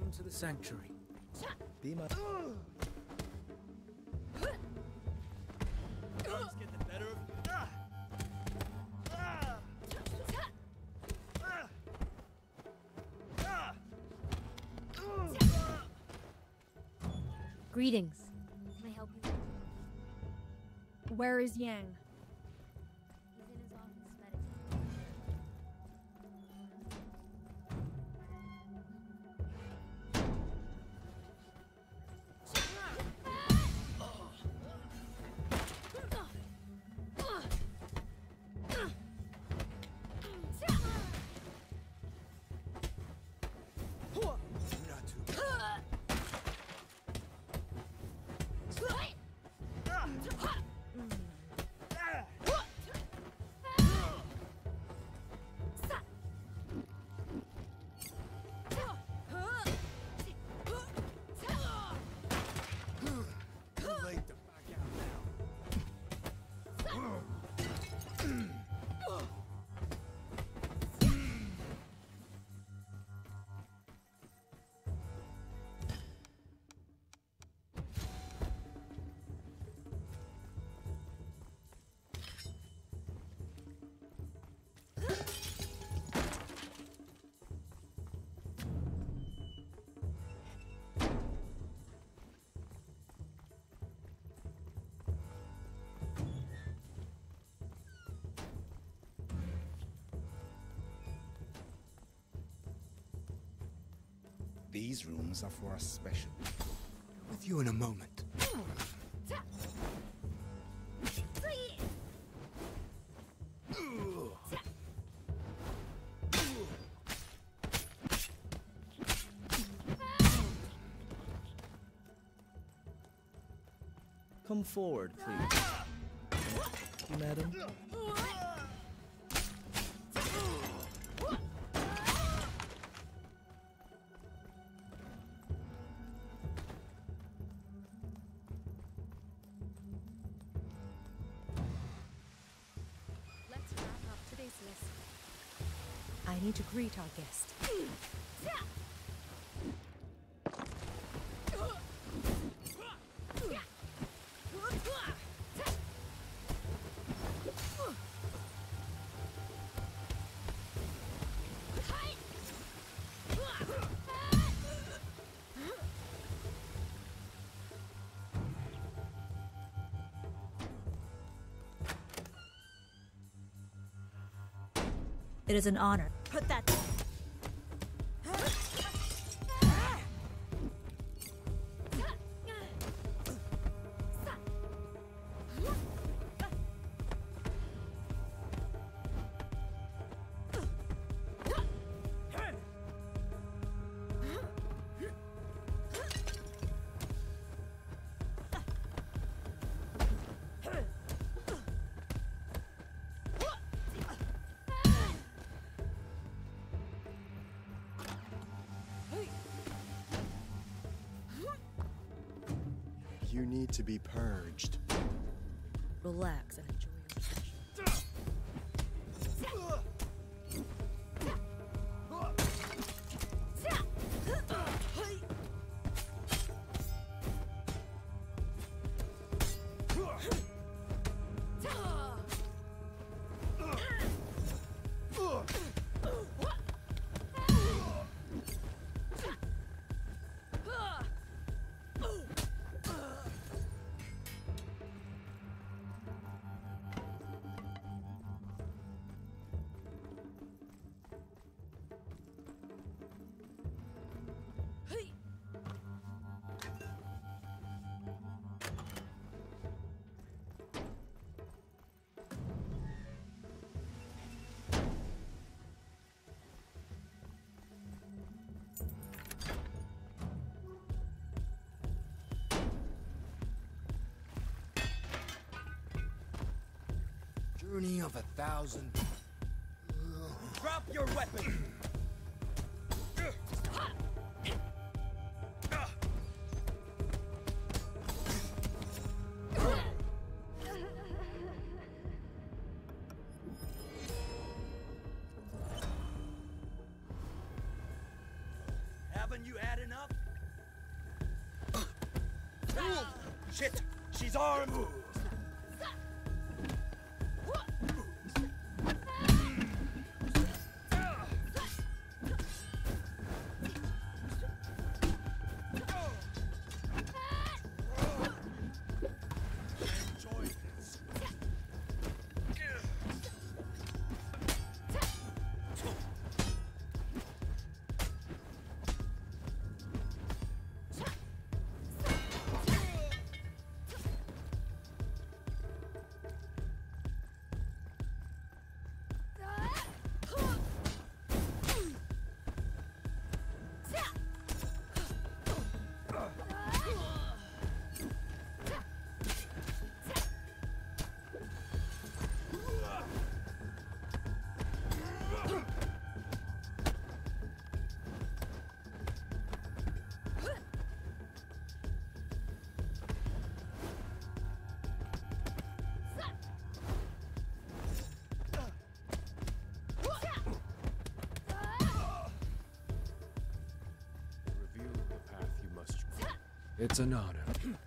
Welcome to the sanctuary. Be my... Guns get the better of Greetings. Can I help you? Where is Yang? He's in his office meditating. These rooms are for us special. With you in a moment. Come forward, please. Madam? Let's wrap up today's lesson. I need to greet our guest. It is an honor. Put that down. You need to be purged. Relax and enjoy your session. Journey of 1,000. Drop your weapon! Have Haven't you had enough? Shit! She's armed! Enjoy this. Reveal the path you must tread. It's an honor.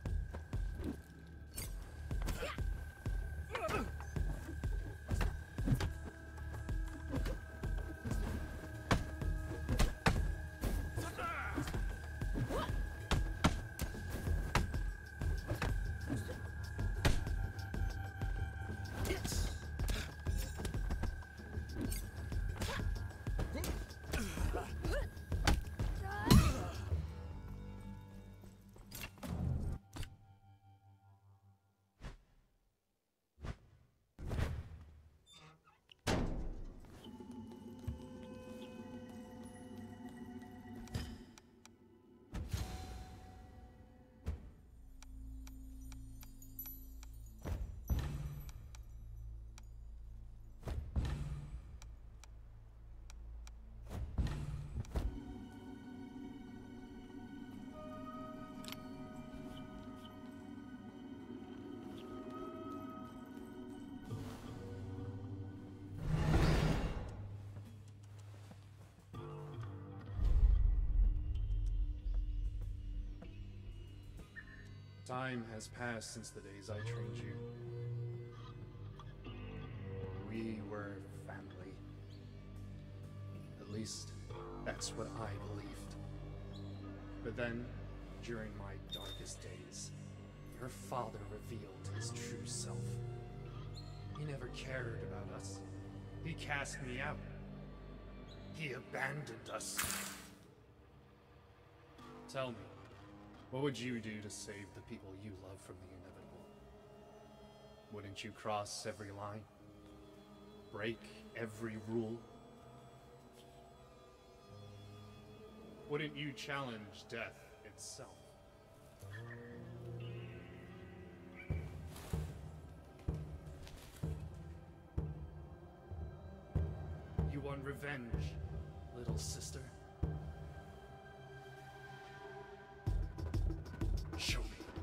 Time has passed since the days I trained you. We were family. At least, that's what I believed. But then, during my darkest days, your father revealed his true self. He never cared about us. He cast me out. He abandoned us. Tell me, what would you do to save the people you love from the inevitable? Wouldn't you cross every line? Break every rule? Wouldn't you challenge death itself? You want revenge, little sister? Show me.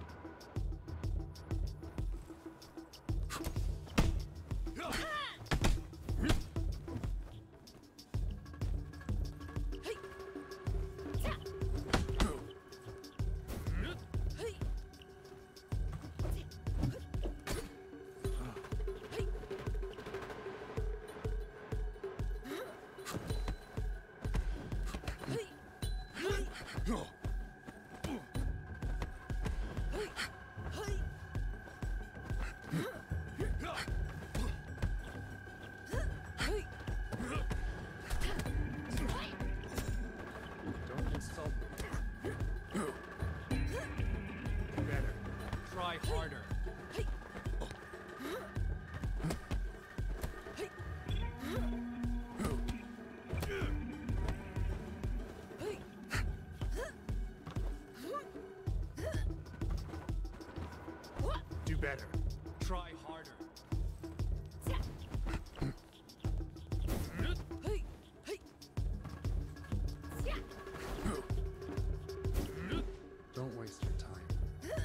Don't insult me. Better. Try harder. Do better. Try harder. Don't waste your time.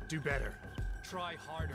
Do better. Try harder.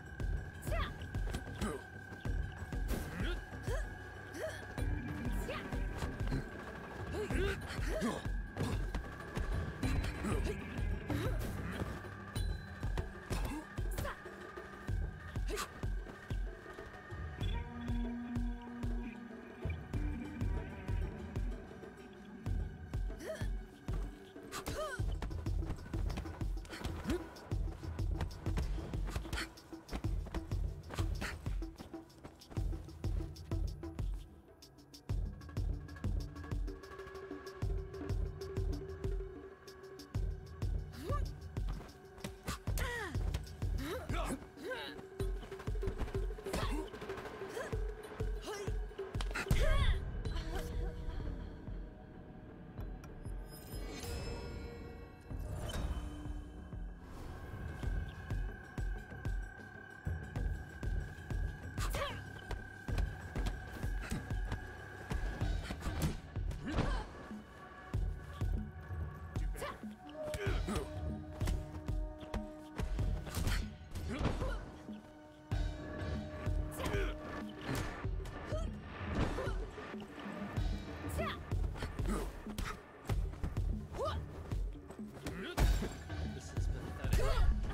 This is pathetic.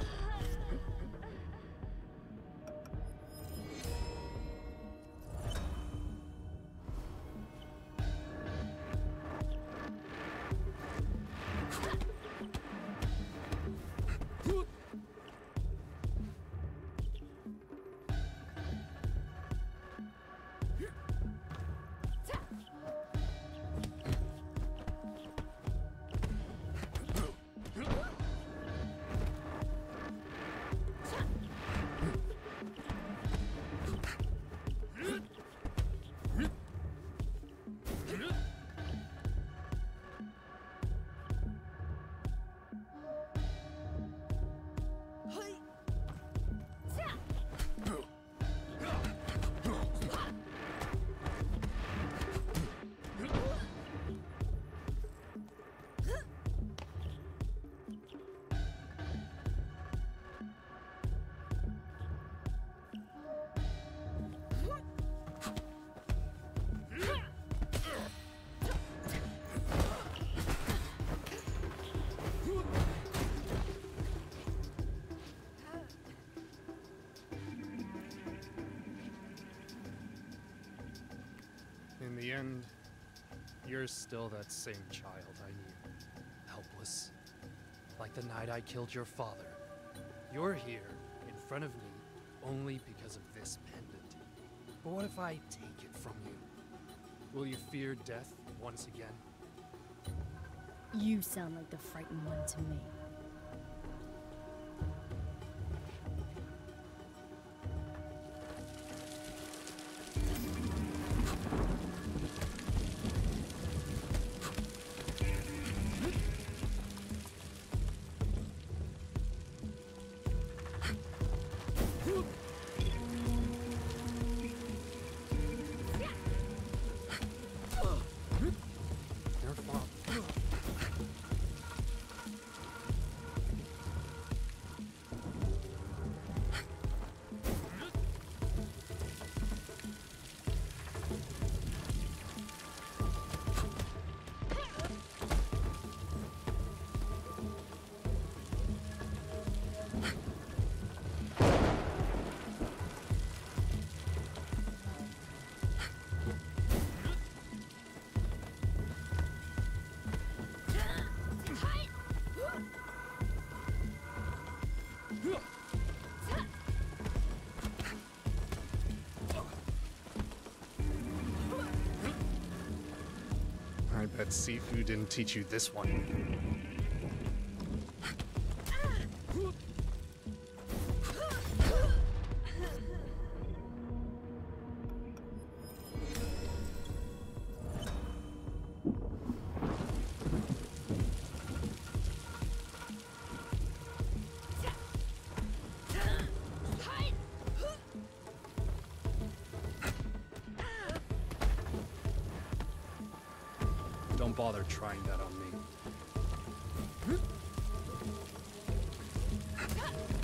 In the end, you're still that same child I knew. Helpless. Like the night I killed your father. You're here, in front of me, only because of this pendant. But what if I take it from you? Will you fear death once again? You sound like the frightened one to me. Your father. I bet Sifu didn't teach you this one. Don't bother trying that on me.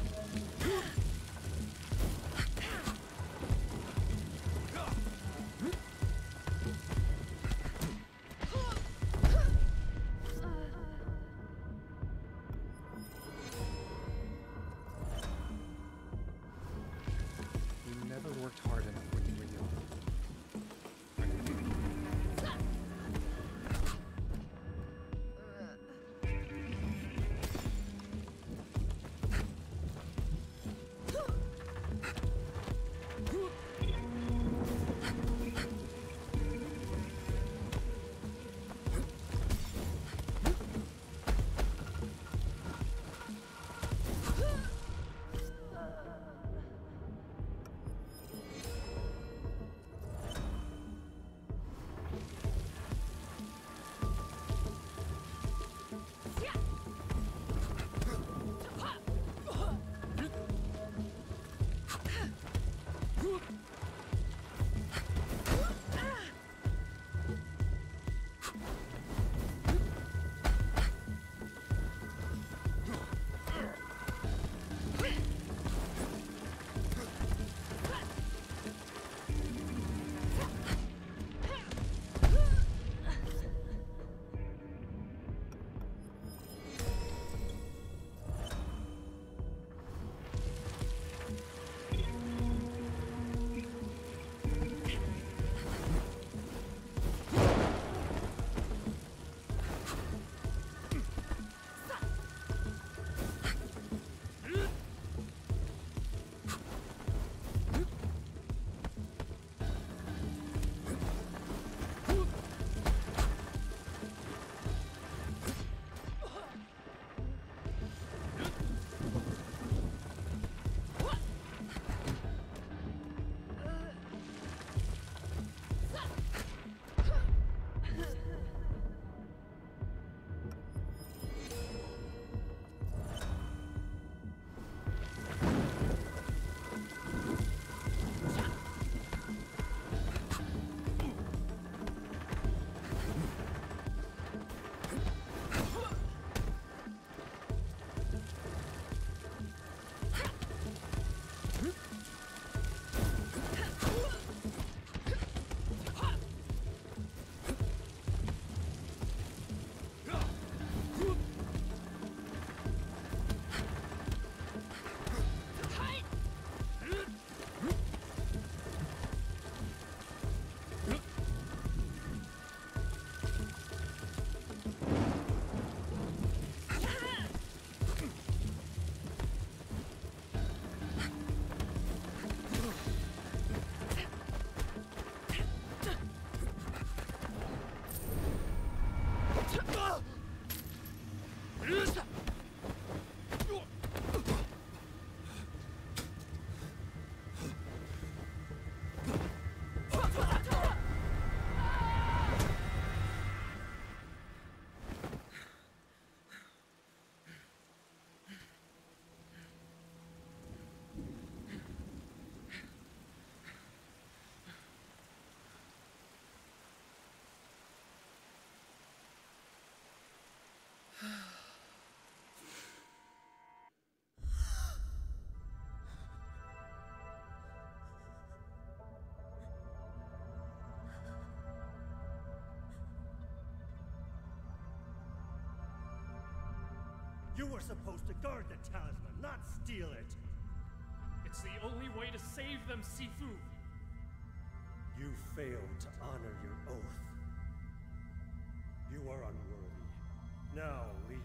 You were supposed to guard the talisman, not steal it. It's the only way to save them, Sifu. You failed to honor your oath. You are unworthy. Now leave.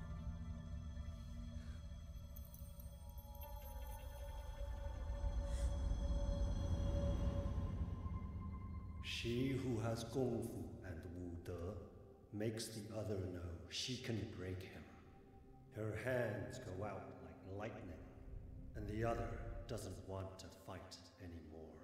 She who has Gong Fu and Wu De makes the other know she can break him. Her hands go out like lightning, and the other doesn't want to fight anymore.